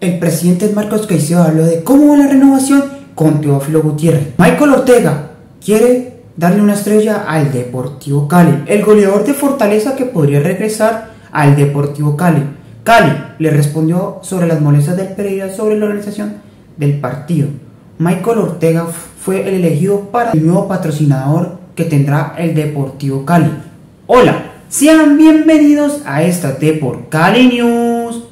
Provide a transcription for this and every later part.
el presidente Marcos Caicedo habló de cómo va la renovación con Teófilo Gutiérrez. Michael Ortega quiere darle una estrella al Deportivo Cali, el goleador de Fortaleza que podría regresar al Deportivo Cali. Cali le respondió sobre las molestias del Pereira sobre la organización del partido. Michael Ortega fue el elegido para el nuevo patrocinador que tendrá el Deportivo Cali. Hola, sean bienvenidos a esta Depor Cali News.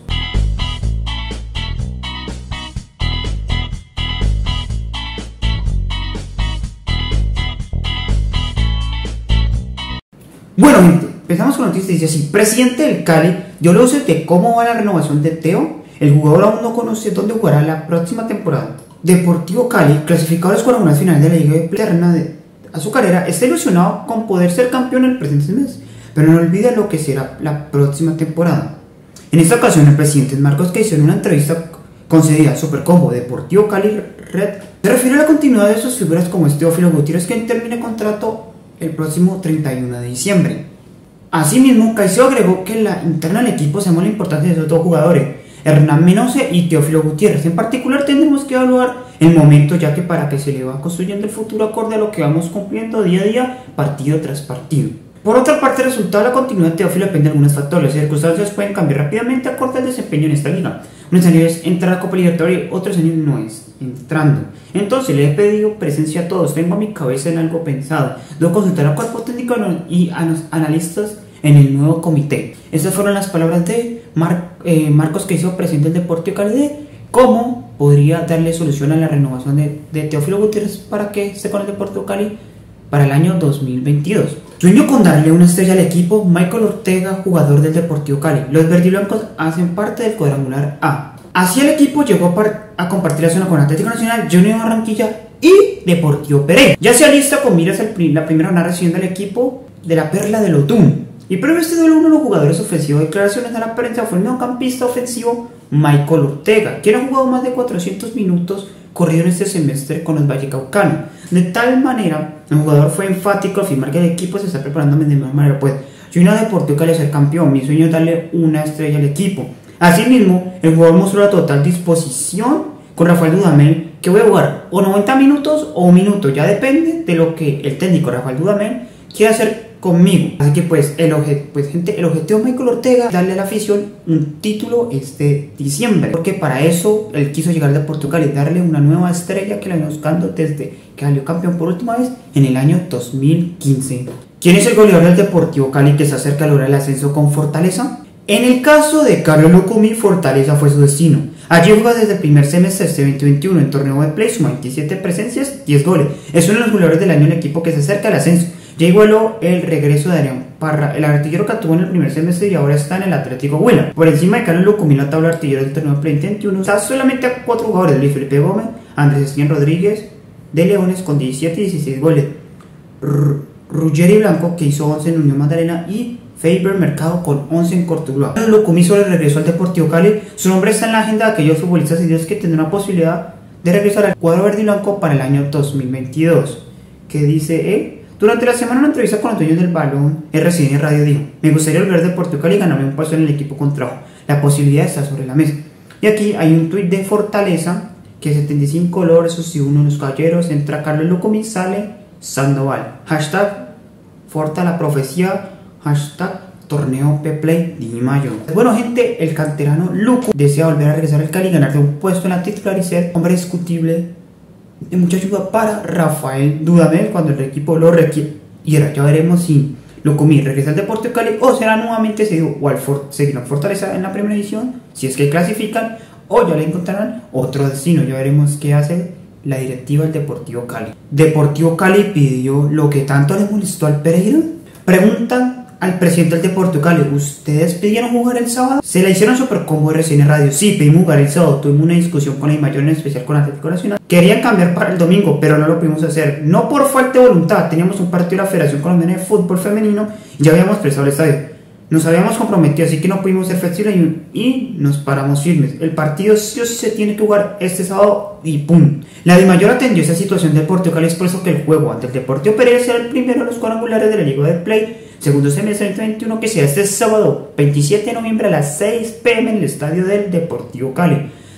Bueno gente, empezamos con noticias. Dice así: presidente del Cali dio luces de cómo va la renovación de Teo. El jugador aún no conoce dónde jugará la próxima temporada. Deportivo Cali, clasificado a los cuadrangulares finales de la Liga de Plata a su carrera, está ilusionado con poder ser campeón el presente mes, pero no olvida lo que será la próxima temporada. En esta ocasión, el presidente Marcos Caicedo, en una entrevista concedida a Supercombo Deportivo Cali Red, se refiere a la continuidad de sus figuras como Teófilo Gutiérrez, quien termina contrato el próximo 31 de diciembre. Asimismo, Caicedo agregó que la interna del equipo se muestra la importancia de esos dos jugadores, Hernán Menose y Teófilo Gutiérrez. En particular tendremos que evaluar el momento, ya que para que se le va construyendo el futuro acorde a lo que vamos cumpliendo día a día, partido tras partido. Por otra parte, el resultado de la continuidad de Teófilo depende de algunos factores. Las circunstancias pueden cambiar rápidamente acorde al desempeño en esta liga. Unos años es entrar a Copa Libertadores, otros años no es entrando. Entonces le he pedido presencia a todos. Tengo a mi cabeza en algo pensado. Debo consultar al cuerpo técnico y a los analistas en el nuevo comité. Estas fueron las palabras de Marcos Caicedo, presidente del Deportivo Cali, de cómo podría darle solución a la renovación de Teófilo Gutiérrez para que esté con el Deportivo Cali para el año 2022. Sueño con darle una estrella al equipo. Michael Ortega, jugador del Deportivo Cali. Los verdiblancos hacen parte del cuadrangular A. Así el equipo llegó a compartir la zona con Atlético Nacional, Junior Barranquilla y Deportivo Pereira. Ya se alista con miras la primera jornada recibiendo al equipo de la Perla del Otún. Y previo a este duelo, uno de los jugadores ofensivos, declaraciones a la prensa, fue el mediocampista ofensivo Michael Ortega, quien ha jugado más de 400 minutos corrido en este semestre con los vallecaucanos. De tal manera, el jugador fue enfático a afirmar que el equipo se está preparando de mejor manera. Pues, yo no Deportivo Cali a ser campeón, mi sueño es darle una estrella al equipo. Asimismo, el jugador mostró la total disposición con Rafael Dudamel, que voy a jugar o 90 minutos o un minuto, ya depende de lo que el técnico Rafael Dudamel quiera hacer conmigo. Así que pues el objetivo de Michael Ortega es darle a la afición un título este diciembre, porque para eso él quiso llegar al Deportivo Cali, darle una nueva estrella que la viene buscando desde que salió campeón por última vez en el año 2015. ¿Quién es el goleador del Deportivo Cali que se acerca a lograr el ascenso con Fortaleza? En el caso de Carlos Lucumí, Fortaleza fue su destino. Allí juega desde el primer semestre de este 2021 en torneo de play, suma 27 presencias, 10 goles. Es uno de los goleadores del año en el equipo que se acerca al ascenso. Ya igualó el regreso de Adrián Parra, el artillero que actuó en el primer semestre y ahora está en el Atlético Huila. Por encima de Carlos Lucumí, la tabla de artilleros del torneo de play 21 está solamente a 4 jugadores: Luis Felipe Gómez, Andrés Estién Rodríguez de Leones con 17 y 16 goles, Ruggeri Blanco, que hizo 11 en Unión Magdalena, y Faber Mercado con 11 en Cortuluá. Lucumí sobre el regreso al Deportivo Cali. Su nombre está en la agenda de aquellos futbolistas y Dios que tendrán la posibilidad de regresar al cuadro verde y blanco para el año 2022. ¿Qué dice él? Durante la semana, en una entrevista con los dueños del balón, RCN Radio dijo: me gustaría volver al Deportivo Cali y ganarme un puesto en el equipo con trabajo. La posibilidad está sobre la mesa. Y aquí hay un tuit de Fortaleza, que 75 colores, o si uno de los caballeros, entra Carlos Lucumí, sale Sandoval. Hashtag Forta la profecía, hashtag torneo P-Play Di Mayo. Bueno gente, el canterano Luco desea volver a regresar al Cali y ganarse un puesto en la titular y ser hombre discutible de mucha ayuda para Rafael Dudamel cuando el equipo lo requiera. Ya veremos si Lucumí regresa al Deportivo Cali o será nuevamente cedido o seguirá Fortaleza en la primera edición, si es que clasifican, o ya le encontrarán otro destino. Ya veremos qué hace la directiva del Deportivo Cali. Deportivo Cali pidió lo que tanto le molestó al Pereira. Preguntan al presidente del Deportivo Cali: ¿ustedes pidieron jugar el sábado? Se la hicieron Supercombo RCN Radio. Sí, pedimos jugar el sábado. Tuvimos una discusión con la mayor, en especial con Atlético Nacional. Querían cambiar para el domingo, pero no lo pudimos hacer. No por falta de voluntad. Teníamos un partido de la Federación Colombiana de Fútbol Femenino y ya habíamos prestado el estadio. Nos habíamos comprometido, así que no pudimos ser flexibles y nos paramos firmes. El partido sí o sí se tiene que jugar este sábado y ¡pum! La DIMAYOR atendió esa situación del Deportivo Cali, expresó que el juego ante el Deportivo Pereira será el primero de los cuadrangulares de la Liga del Play, segundo semestre 2021, que será este sábado 27 de noviembre a las 6 p.m. en el estadio del Deportivo Cali.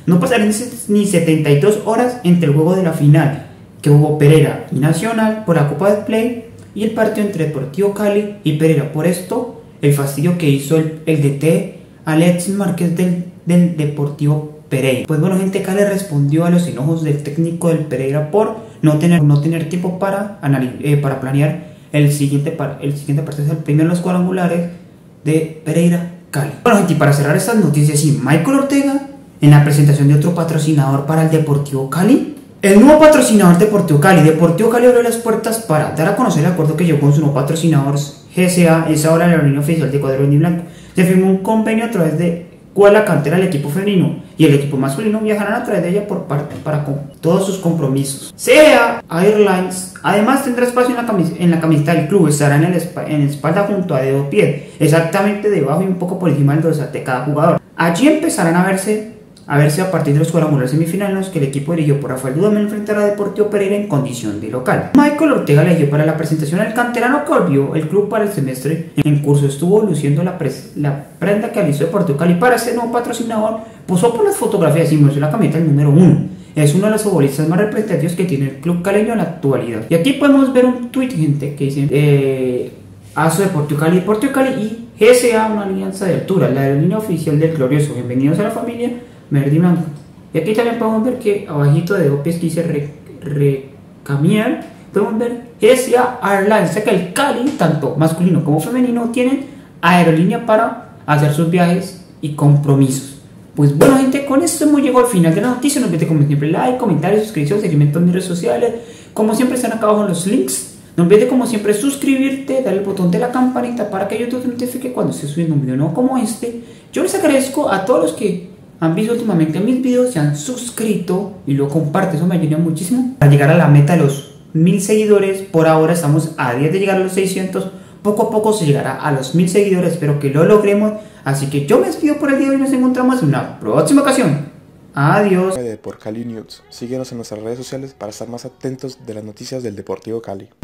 No pasaron ni 72 horas entre el juego de la final que hubo Pereira y Nacional por la Copa de Play y el partido entre Deportivo Cali y Pereira. Por esto, el fastidio que hizo el DT Alexis Márquez del Deportivo Pereira. Pues bueno, gente, Cali respondió a los enojos del técnico del Pereira por no tener tiempo para planear el siguiente partido, el primero de los cuadrangulares de Pereira Cali. Bueno, gente, y para cerrar estas noticias, sí, Michael Ortega en la presentación de otro patrocinador para el Deportivo Cali. El nuevo patrocinador Deportivo Cali abrió las puertas para dar a conocer el acuerdo que llegó con su nuevo patrocinador GSA, es ahora la aerolínea oficial de cuadro verde y blanco. Se firmó un convenio a través de cual la cantera del equipo femenino y el equipo masculino viajarán a través de ella para todos sus compromisos. CEA Airlines además tendrá espacio en la camiseta del club, estará en espalda junto a dedo pie, exactamente debajo y un poco por encima del dorsal de cada jugador. Allí empezarán a verse a partir de los cuadrangulares semifinales en los que el equipo dirigido por Rafael Dudamel enfrentará a Deportivo Pereira en condición de local. Michael Ortega eligió para la presentación al canterano que volvió el club para el semestre en curso. Estuvo luciendo la prenda que alisó Deportivo Cali para este nuevo patrocinador. Posó por las fotografías y mostró la camiseta del número 1. Es uno de los futbolistas más representativos que tiene el club caleño en la actualidad. Y aquí podemos ver un tweet, gente, que dice ASO Deportivo Cali y GSA, una alianza de altura, la aerolínea oficial del glorioso. Bienvenidos a la familia verde y blanco. Y aquí también podemos ver que abajito de Opes que dice recaminar, podemos ver GSA Airlines, o sea que el Cali, tanto masculino como femenino, tienen aerolínea para hacer sus viajes y compromisos. Pues bueno, gente, con esto hemos llegado al final de la noticia. No olvides, como siempre, like, comentarios, suscripción, seguimiento en mis redes sociales. Como siempre están acá abajo los links. No olvides, como siempre, suscribirte, darle el botón de la campanita para que YouTube te notifique cuando esté subiendo un video nuevo como este. Yo les agradezco a todos los que han visto últimamente mis videos, se han suscrito y lo comparten, eso me ayuda muchísimo para llegar a la meta de los 1000 seguidores. Por ahora estamos a 10 de llegar a los 600, poco a poco se llegará a los 1000 seguidores, espero que lo logremos. Así que yo me despido por el día de hoy, nos encontramos en una próxima ocasión. Adiós. Por Cali News. Síguenos en nuestras redes sociales para estar más atentos de las noticias del Deportivo Cali.